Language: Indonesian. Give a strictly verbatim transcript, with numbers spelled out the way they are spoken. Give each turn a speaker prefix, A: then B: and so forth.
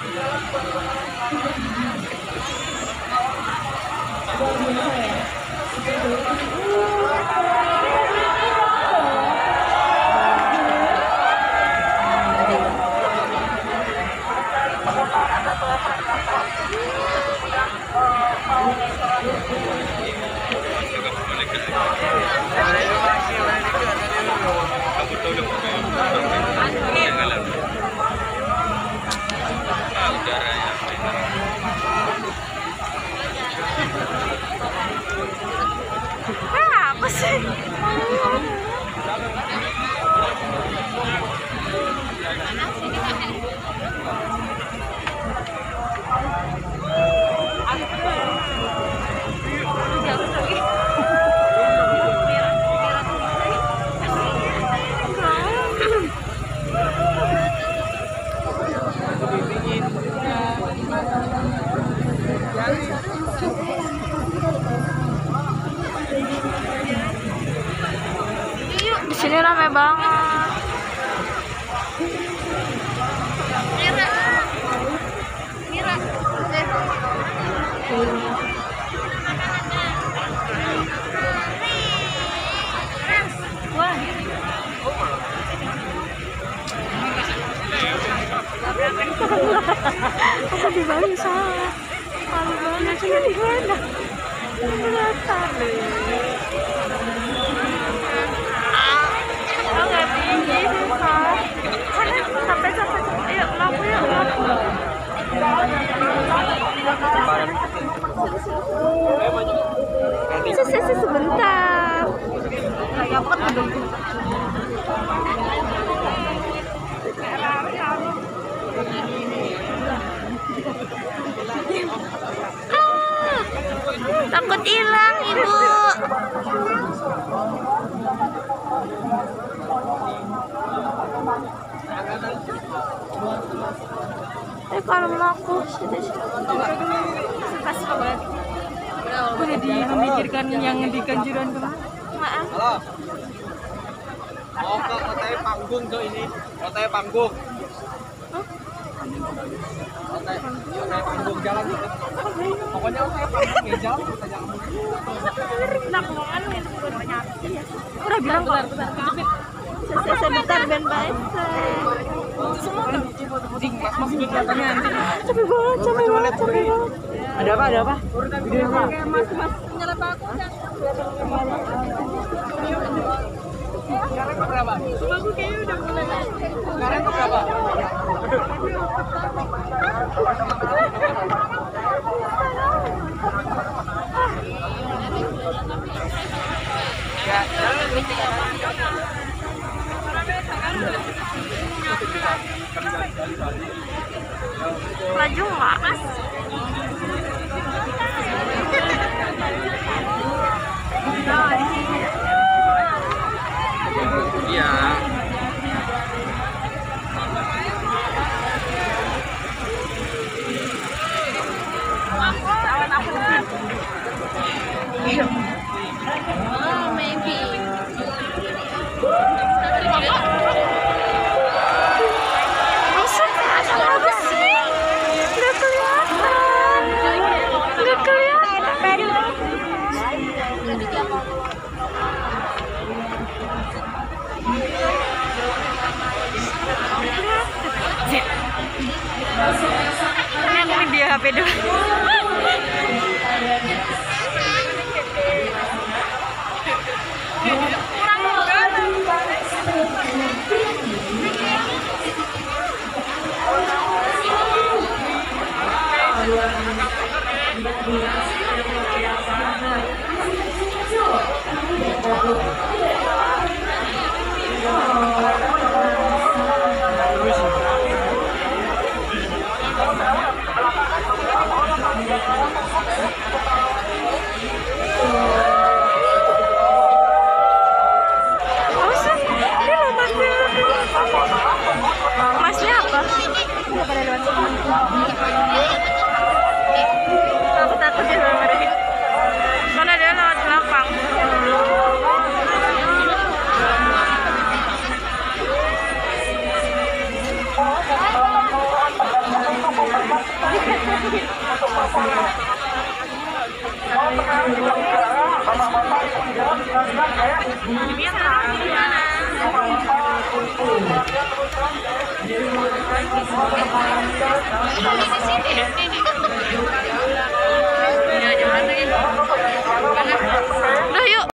A: Apa sih? Di sini ramai banget.
B: Mira, Mira,
A: Wah. Aku di Bali salah. Malu banget sih di mana? Kelihatan deh. Oh, nggak tinggi susah. Sana sampai sampai sampai. Yuk lampu yuk lampu. Sisi sebentar. Kayak apa tuh? Ah, takut hilang ibu. Eh kalau mau aku udah di memikirkan yang di Kanjuran kemarin. Maaf.
C: Halo. Mau ke hotel panggung ke ini, hotel panggung. Hotel, hotel panggung jalan. Pokoknya hotel panggung ya jalan kita jalan.
A: Nak mau anu itu udah bilang kok. Saya sebentar ben baik. Semua
C: Masih kelihatannya nanti.
A: capek banget, capek banget, capek banget.
C: Ada apa? Ada apa? Video apa?
A: Mas, mas, nyala aku kan.
C: Sekarang ke berapa?
A: Aku kayaknya udah mulai.
C: Sekarang ke berapa? Ya,
A: Laju mas.
C: iya.
B: oh maybe.
A: Maksud apa sih? Udah kelihatan.
B: Bisa.